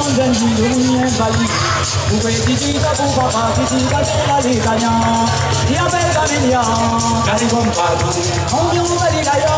non dendi lumie bali Uwe tijika bubaba tijika tela litanya Ia pergamilia Cari compadu Ognuno di gaio